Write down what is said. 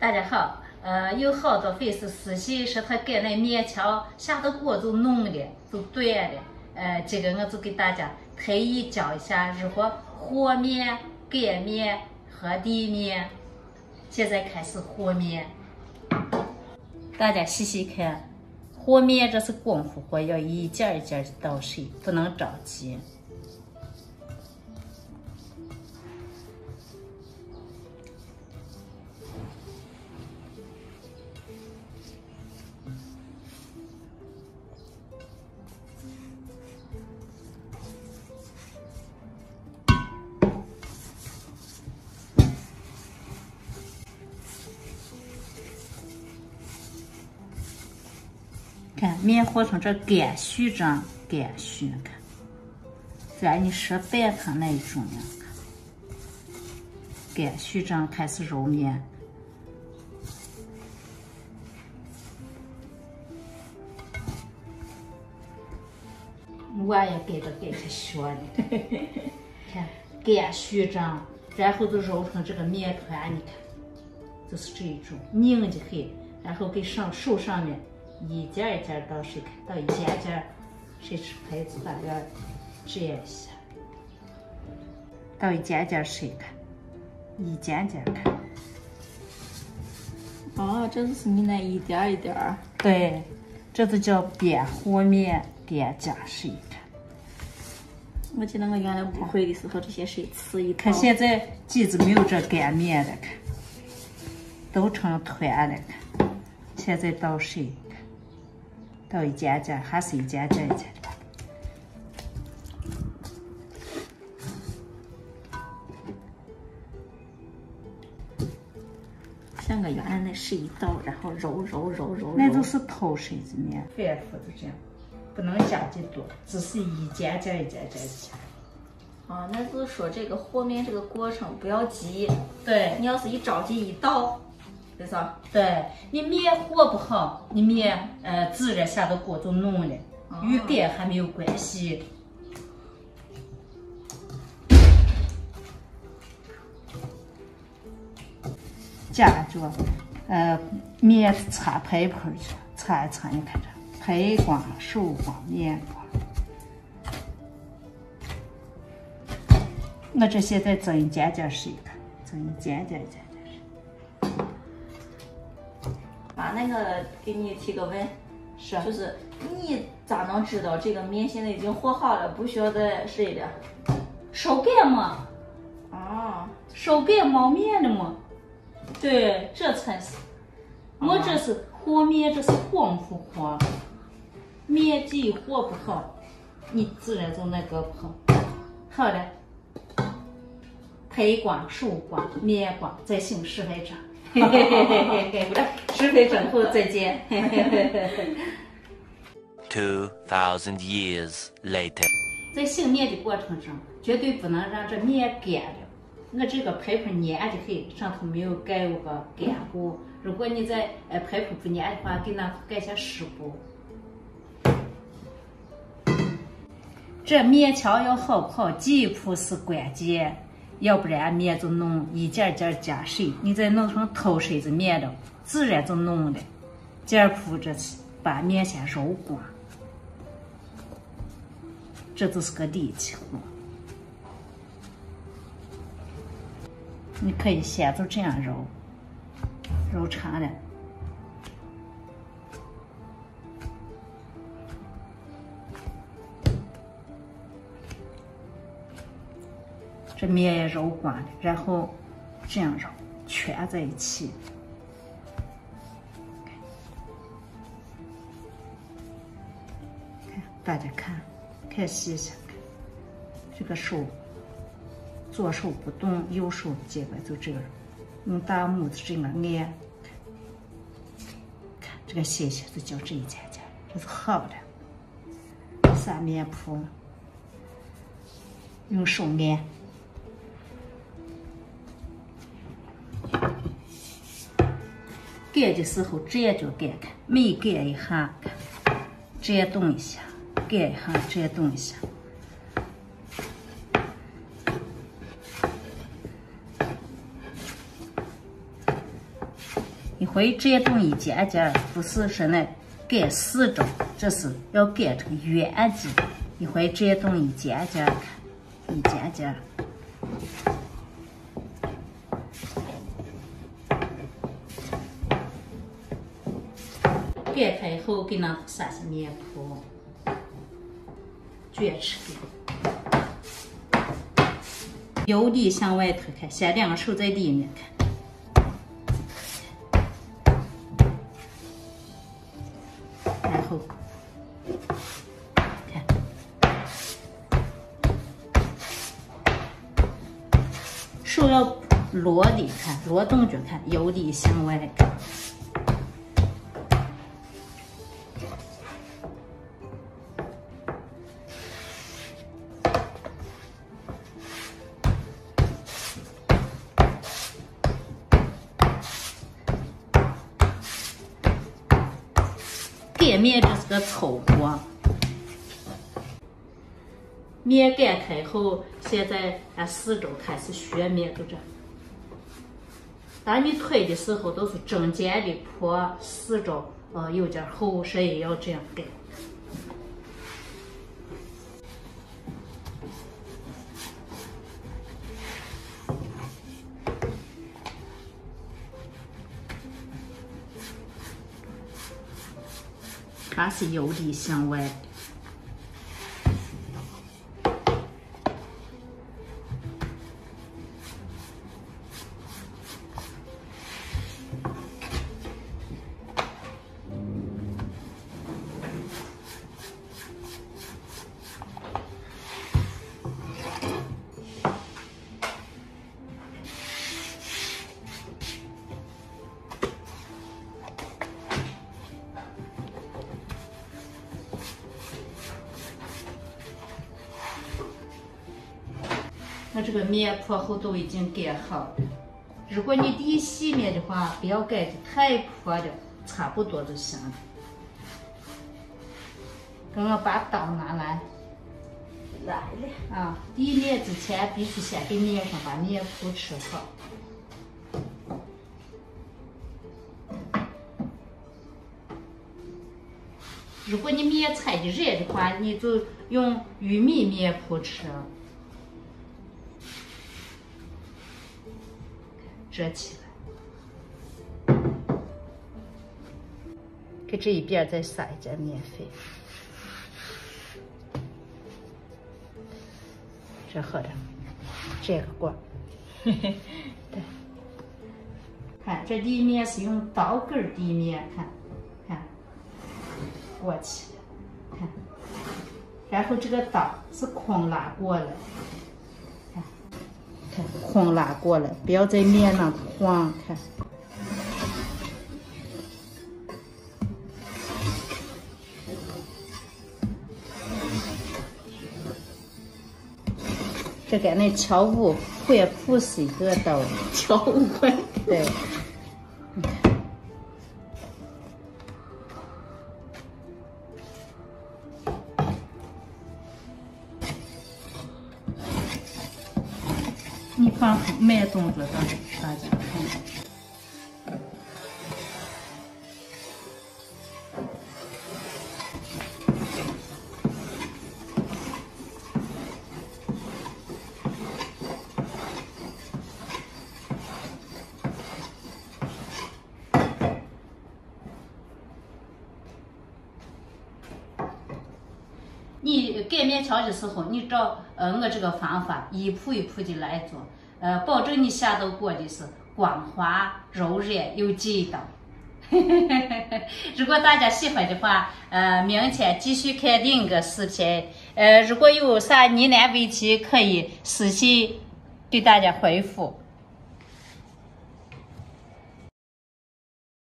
大家好，有好多粉丝私信说他给那面条下的锅就弄了，就断了。这个我就给大家特意教一下如何和面、擀面和地面。现在开始和面，大家细细看，和面这是功夫活，要一件一件倒水，不能着急。看面和成这干絮这样干絮，看，咱你说半汤那一种呀，干絮这样开始揉面。我也给他学的，看干絮这样，然后就揉成这个面团，你看，就是这一种拧的很，然后给手上面。一件一件倒水，看到一件件，谁吃牌子把这这样一下，到一件件水看，一件件看。 哦，这就是你那一点一点。 对，这就叫边和面边加水看。 我记得我原来不会的时候，这些水吃一看现在机子没有这擀面了，看，都成团了，看，现在倒水。倒一件件，还是一件件一件的。 像个原来那是一倒，然后揉。 那都是偷水子面，反复就这样，不能加的多，只是一件件一件件下。 哦，那就是说这个和面这个过程不要急。 对， 你要是一着急一倒。对啥？ 对，你面和不好，你面自然下的锅就弄了，与擀还没有关系。夹着面擦拍拍去，擦一擦，你看这拍光、手光、面光。我这现在蒸一件件水，看，蒸一件件。 妈，那个给你提个问， 是， 就是你咋能知道这个面现在已经和好了，不需要再水了？ 手擀嘛， 啊， 手擀冒面的嘛，对，这才是。我这是和面，这是功夫活，面筋和不好，你自然就那个不好。好了，拍光、手光、面光，再行10分钟。10分钟后再见。 2000 years later， 在醒面的过程中，绝对不能让这面干了。我这个拍拍粘的很，上头没有盖过个干布。如果你在拍拍不粘的话，给那盖下湿布。这面条要好跑，几步是关键。要不然面就弄一件件加水，你再弄成偷水子面了，自然就弄了。件铺这次把面先揉光，这就是个力气活。你可以先就这样揉，揉长了。这面也揉光了，然后这样揉，圈在一起。看，大家看细细看，这个手，左手不动，右手结果就这样，用大拇指这样按，看这个细细就叫这一件件，这是好的。撒面铺，用手按。擀的时候这就擀开，每擀一下，这动一下，擀一下，这动一下。 一会这种一尖尖，不是说那盖死着，这是要盖这个圆子。一会这种一尖尖，看一尖尖。盖开以后，给那撒些面铺，卷吃的。由里向外头看，先两个手在里面看。然后看，手要落里看，落动就看，由里向外看。盖面这是个粗活，面盖开后，现在俺四周开始削面，就这。当你推的时候，都是中间的坡，四周有点厚，所以要这样盖。它是由里向外的。那这个面铺后都已经盖好了。如果你底细面的话，不要盖的太破了，差不多就行了。刚刚把刀拿来。 来了。 啊，底面之前必须先给面上把面铺吃好。如果你面菜的热的话，你就用玉米面铺吃。折起来，给这一边再撒一点面粉，这好的，这个锅，对，看这里面是用刀根底面，看，过起来，看，然后这个刀是空拉过来。空拉过来，不要在面上晃，看。这跟那敲五块铺是一个道理， 敲5块。 对。你放慢动作让大家看。你盖面条的时候，你照我这个方法一铺一铺的来做，保证你下到锅的是光滑柔热有劲道。如果大家喜欢的话，明天继续看另一个视频。如果有啥疑难问题，可以私信对大家回复。